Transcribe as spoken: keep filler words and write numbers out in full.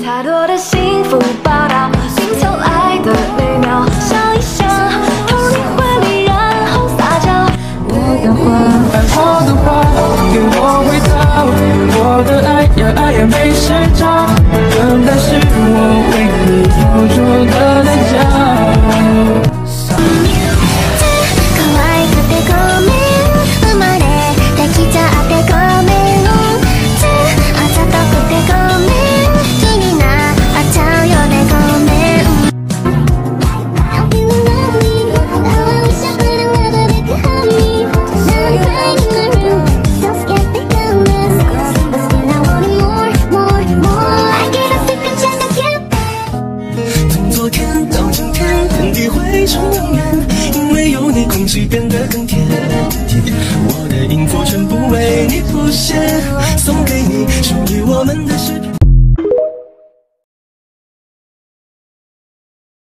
太多的幸福报道，心头爱的美妙，笑一笑，投入怀里，然后撒娇。我的话， 安好的话，给我回答，我的爱呀爱呀没时差。